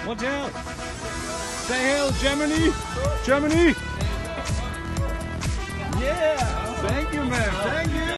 Montell. Say hail, Germany. Germany. Yeah. Thank you, man.